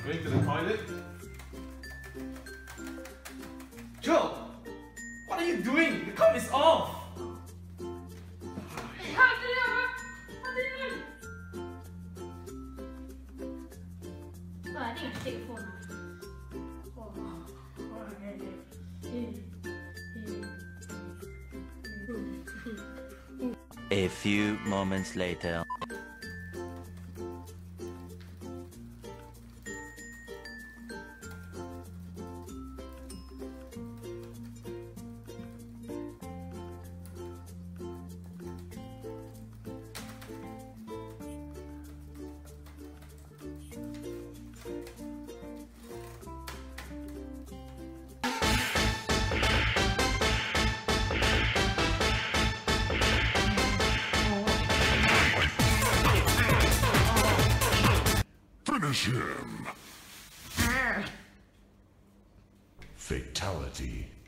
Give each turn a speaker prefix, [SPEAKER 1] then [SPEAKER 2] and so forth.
[SPEAKER 1] Going to the toilet? Joe! What are you doing? The cup is off!
[SPEAKER 2] I think I should take the phone now.
[SPEAKER 3] A few moments later.
[SPEAKER 4] Finish him! Fatality.